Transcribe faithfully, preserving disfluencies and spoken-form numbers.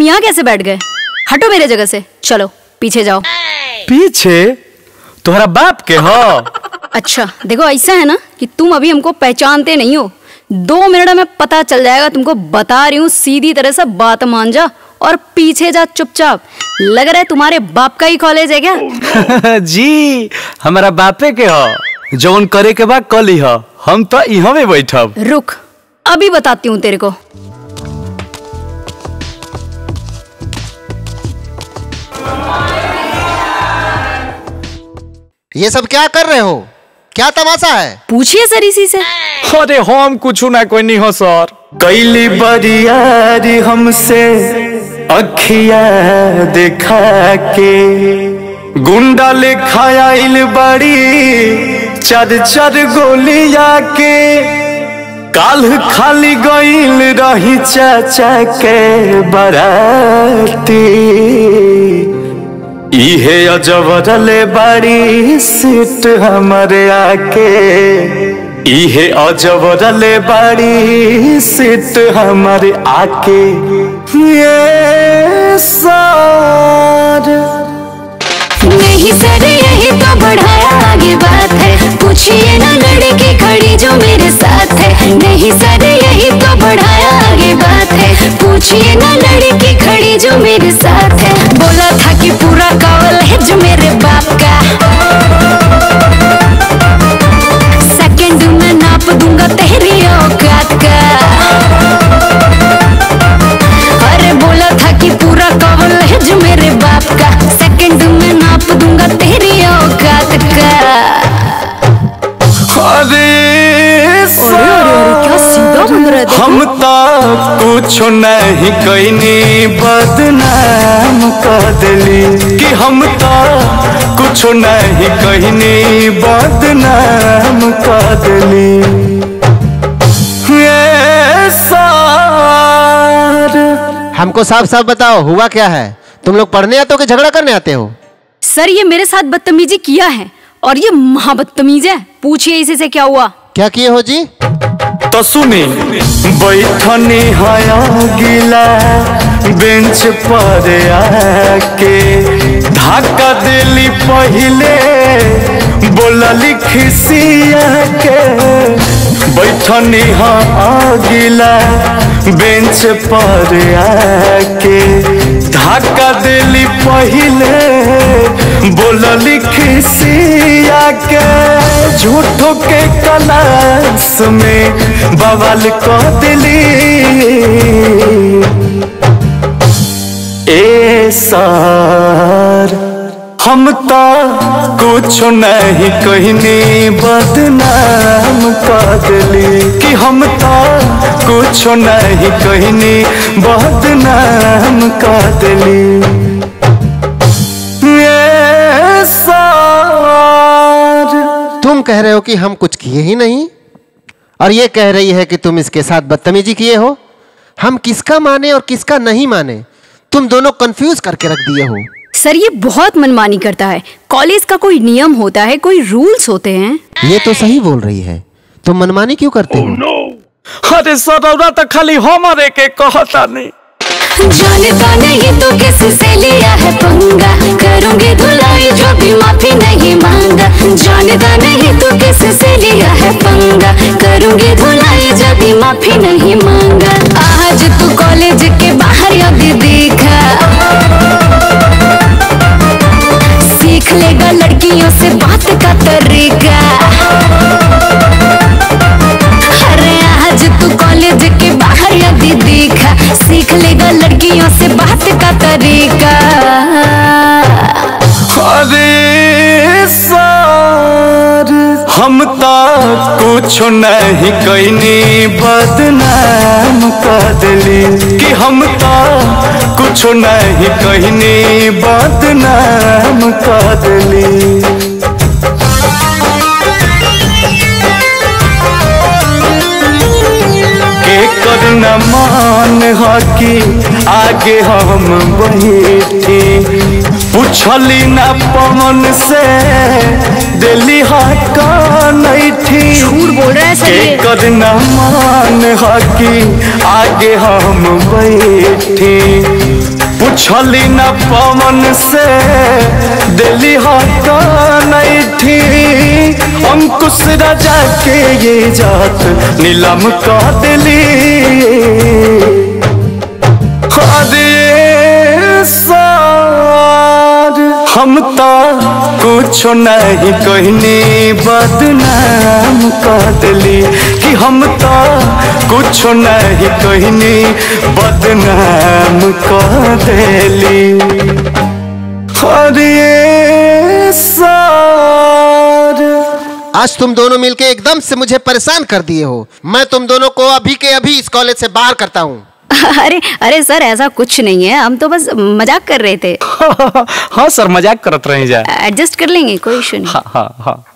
यहाँ कैसे बैठ गए? हटो मेरे जगह से, चलो पीछे जाओ। पीछे? तुम्हारा बाप के हो? अच्छा देखो, ऐसा है ना कि तुम अभी हमको पहचानते नहीं हो। दो मिनट में पता चल जाएगा तुमको, बता रही हूँ। सीधी तरह से बात मान जा और पीछे जा चुपचाप। लग रहा है तुम्हारे बाप का ही कॉलेज है क्या? जी हमारा बापे के हो, जौन करे के बाद कल ही हो। हम तो यहाँ में बैठब। रुक, अभी बताती हूँ तेरे को। ये सब क्या कर रहे हो? क्या तमाशा है? पूछिए सर इसी से। अरे हम कुछ ना कोई नहीं हो सर। कैली बरियारी हमसे अखिया देखा के, गुंडा लेखा आइल बड़ी चार चार गोलिया के। काल खाली गइल रही चाचा के बराती, इहे अजबरले बाड़ी सीट हमारे आके। इहे अजबरले बाड़ी सीट हमारे आके। ये सार नहीं सर, यही तो बढ़ाया आगे बात है। पूछिए ना लड़की खड़ी जो मेरे साथ है। नहीं सर, यही तो बढ़ाया आगे बात है। पूछिए ना लड़की खड़ी जो मेरे साथ है। बोला था कि पूरा कावल है जो मेरे बाप का। सेकंड में नाप दूंगा तेरी औकात का। अरे बोला था कि पूरा कावल है जो मेरे बाप का। सेकंड में नाप दूंगा तेरी औकात का। अरे क्या सीधा बन रहा है। हम तो कुछ नहीं कहनी, बदनाम कर दिली। कि हम तो कुछ नहीं कहनी, बदनाम कर दिली। ये सार हमको साफ साफ बताओ, हुआ क्या है? तुम लोग पढ़ने आते हो कि झगड़ा करने आते हो? सर ये मेरे साथ बदतमीजी किया है और ये महाबदतमीज है। पूछिए इसी से क्या हुआ। क्या किए हो जी? तो सुनी, बैठनी हया गिला बेंच पर आके। धक्का दिली पहले बोलली खिसिया के। बैठनी हाँ गिला बेंच पर आके। धक्का दिली पहले बोलली खिसिया के। झूठो के क्लास में बवाल कर दिली। ए सार हम तो कुछ नहीं कहनी, बदनाम कर दिली। कि हम तो कुछ नहीं कहनी, बदनाम कर दिली। ये सार तुम कह रहे हो कि हम कुछ किए ही नहीं, और ये कह रही है कि तुम इसके साथ बदतमीजी किए हो। हम किसका माने और किसका नहीं माने, तुम दोनों कंफ्यूज करके रख दिए हो। सर ये बहुत मनमानी करता है। कॉलेज का कोई नियम होता है, कोई रूल्स होते हैं। ये तो सही बोल रही है, तुम मनमानी क्यों करते हो? oh, no. अरे सर तो खाली हमारे के कहता नहीं। जानता नहीं तो किसी से लिया है पंगा। करूंगी धुलाई जो भी माफी नहीं मांगा। जानता नहीं तो किसी से लिया है पंगा। करूंगी धुलाई जब भी माफी नहीं मांगा। आज तू कॉलेज के बाहर अभी देखा, सीख लेगा लड़कियों से बात का तरीका। अरे आज तू कॉलेज के बाहर यदि देखा, सीख लेगा लड़कियों से बात का तरीका। अरे सार हम तो कुछ नहीं कहनी, बदनाम कर दिली। कि हम तो कुछ नहीं कहनी, बदनाम कर दिली। करना मान हकी आगे हम बैठे। पूछली ना पवन से दिल्ली हका नहीं थी। झूठ बोल रहा है सर ये। करना मान हकी आगे हम बैठी। पूछली ना पवन से दिल्ली हका नहीं थी। अंकुश राजा के ये जात नीलम का दिली। हम तो कुछ नहीं कहनी बदनाम कर दिली कि हम तो कुछ नहीं कहनी बदनाम कर दिली। अरे सर आज तुम दोनों मिलके एकदम से मुझे परेशान कर दिए हो। मैं तुम दोनों को अभी के अभी इस कॉलेज से बाहर करता हूँ। अरे अरे सर ऐसा कुछ नहीं है, हम तो बस मजाक कर रहे थे। हाँ सर मजाक करत रही जा। एडजस्ट कर लेंगे, कोई इशू नहीं। हाँ हाँ हाँ।